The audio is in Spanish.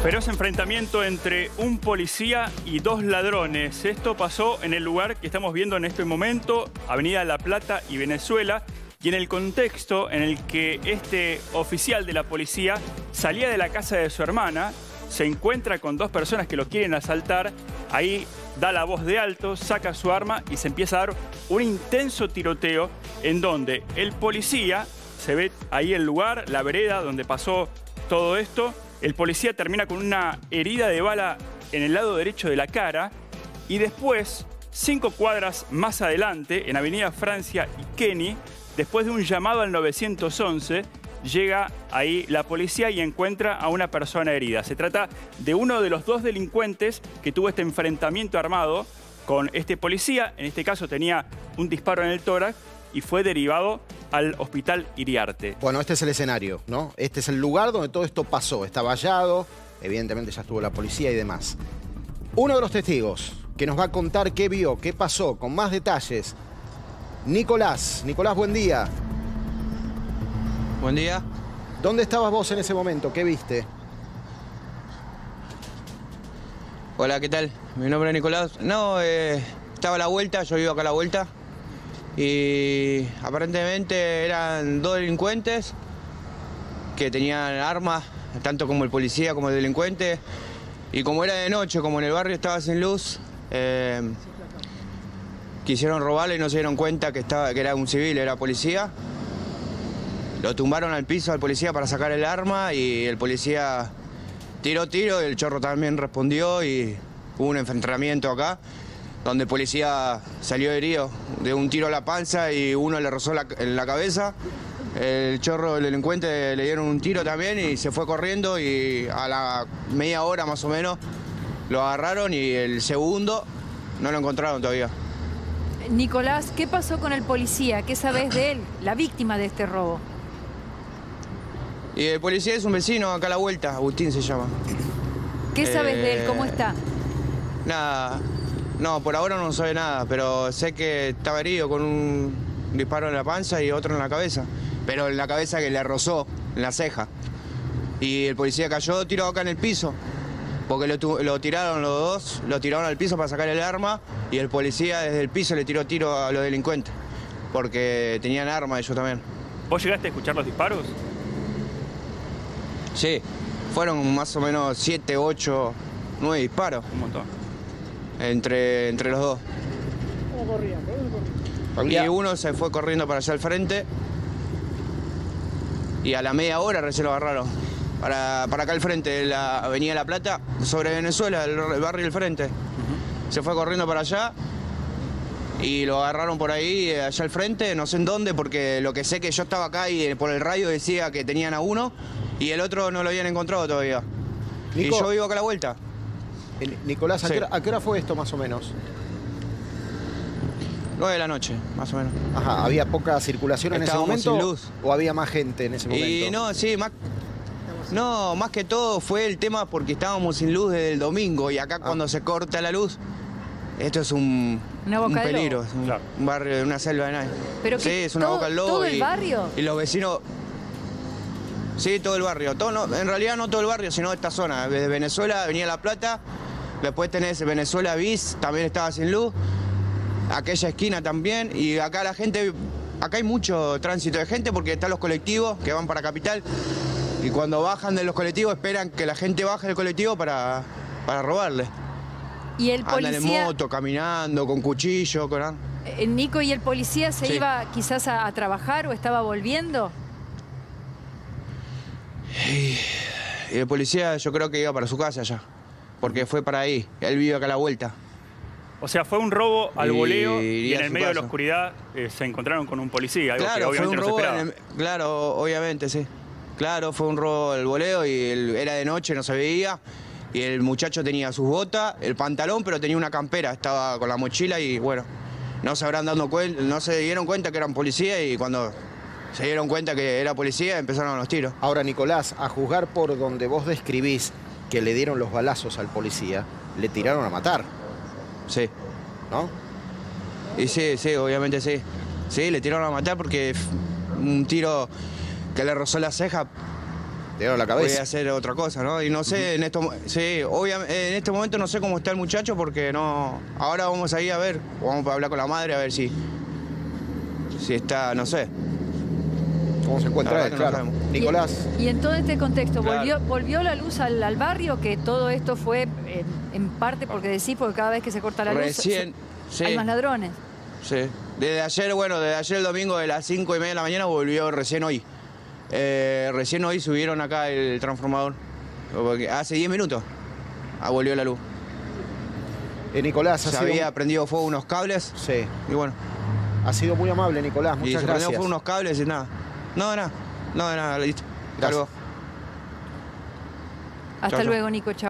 Feroz enfrentamiento entre un policía y dos ladrones. Esto pasó en el lugar que estamos viendo en este momento, Avenida La Plata y Venezuela, y en el contexto en el que este oficial de la policía salía de la casa de su hermana, se encuentra con dos personas que lo quieren asaltar, ahí da la voz de alto, saca su arma y se empieza a dar un intenso tiroteo en donde el policía, se ve ahí el lugar, la vereda donde pasó todo esto. El policía termina con una herida de bala en el lado derecho de la cara y después, 5 cuadras más adelante, en Avenida Francia y Kenny, después de un llamado al 911, llega ahí la policía y encuentra a una persona herida. Se trata de uno de los dos delincuentes que tuvo este enfrentamiento armado con este policía. En este caso tenía un disparo en el tórax y fue derivado al Hospital Iriarte. Bueno, este es el escenario, ¿no? Este es el lugar donde todo esto pasó. Está vallado, evidentemente ya estuvo la policía y demás. Uno de los testigos que nos va a contar qué vio, qué pasó, con más detalles, Nicolás. Nicolás, buen día. Buen día. ¿Dónde estabas vos en ese momento? ¿Qué viste? Hola, ¿qué tal? Mi nombre es Nicolás. No, estaba a la vuelta, yo vivo acá a la vuelta. Y aparentemente eran dos delincuentes que tenían armas, tanto como el policía como el delincuente. Y como era de noche, como en el barrio estaba sin luz, quisieron robarle y no se dieron cuenta que era un civil, era policía. Lo tumbaron al piso al policía para sacar el arma y el policía tiró tiro y el chorro también respondió y hubo un enfrentamiento acá, donde el policía salió herido de un tiro a la panza y uno le rozó en la cabeza. El chorro, el delincuente, le dieron un tiro también y se fue corriendo y a la media hora más o menos lo agarraron y el segundo no lo encontraron todavía. Nicolás, ¿qué pasó con el policía? ¿Qué sabés de él, la víctima de este robo? Y el policía es un vecino acá a la vuelta, Agustín se llama. ¿Qué sabés de él? ¿Cómo está? Nada. No, por ahora no sabe nada, pero sé que estaba herido con un disparo en la panza y otro en la cabeza. Pero en la cabeza que le rozó, en la ceja. Y el policía cayó tirado acá en el piso, porque lo tiraron los dos, lo tiraron al piso para sacar el arma y el policía desde el piso le tiró tiro a los delincuentes, porque tenían arma ellos también. ¿Vos llegaste a escuchar los disparos? Sí, fueron más o menos 7, 8, 9 disparos. Un montón. Entre los dos. Y uno se fue corriendo para allá al frente y a la media hora recién lo agarraron. Para acá al frente, de la Avenida La Plata, sobre Venezuela, el barrio del frente. Se fue corriendo para allá y lo agarraron por ahí, allá al frente, no sé en dónde, porque lo que sé que yo estaba acá y por el radio decía que tenían a uno y el otro no lo habían encontrado todavía. Nico, y yo vivo acá a la vuelta. Nicolás, Sí. ¿a qué hora fue esto más o menos? 9 de la noche, más o menos. Ajá, ¿había poca circulación en ese Estábamos momento? sin luz. ¿O había más gente en ese momento? Y no, sí, más que todo fue el tema porque estábamos sin luz desde el domingo y acá cuando se corta la luz, esto es un peligro, es un barrio de una selva de nadie. Pero sí, que es una boca al lobo. ¿todo el barrio? Y los vecinos... Sí, todo el barrio. En realidad no todo el barrio, sino esta zona. Desde Venezuela venía La Plata, después tenés Venezuela Bis, también estaba sin luz, aquella esquina también, y acá la gente... Acá hay mucho tránsito de gente porque están los colectivos que van para Capital y cuando bajan de los colectivos esperan que la gente baje del colectivo para robarle. ¿Y el policía? Andan en moto, caminando, con cuchillo, con... Nico, ¿y el policía se Sí. iba quizás a trabajar o estaba volviendo? Y el policía yo creo que iba para su casa ya, porque fue para ahí, él vive acá a la vuelta. O sea, fue un robo al voleo y en el medio de la casa. oscuridad se encontraron con un policía, algo que Claro, fue obviamente un no se robo, esperaba. claro, obviamente, sí. Claro, fue un robo al voleo y era de noche, no se veía. Y el muchacho tenía sus botas, el pantalón, pero tenía una campera, estaba con la mochila y bueno, no se dieron cuenta que eran policía y cuando se dieron cuenta que era policía empezaron los tiros. Ahora, Nicolás, a juzgar por donde vos describís que le dieron los balazos al policía, le tiraron a matar, Sí. ¿no? Y sí, obviamente sí. Sí, le tiraron a matar porque un tiro que le rozó la ceja Te dieron la voy a cabeza. hacer otra cosa, ¿no? Y no sé, sí, obviamente, en este momento no sé cómo está el muchacho porque no... Ahora vamos a ir a ver, vamos a hablar con la madre a ver si está, no sé. ¿Cómo se encuentra La él? verdad que no Claro. sabemos. Nicolás. Y en todo este contexto, Claro. ¿volvió la luz al barrio? Que todo esto fue en parte porque decís, porque cada vez que se corta la luz Recién, sí, hay más ladrones. sí. Desde ayer, bueno, desde ayer el domingo de las 5:30 de la mañana volvió recién hoy. Recién hoy subieron acá el transformador. Porque hace 10 minutos volvió la luz. Nicolás, Se había prendido fuego unos cables Sí. y bueno. Ha sido muy amable, Nicolás. Y Muchas se gracias. prendió fuego unos cables y nada. No, de nada, listo. Hasta Gracias. luego. Hasta Chau, chau. luego, Nico. Chau.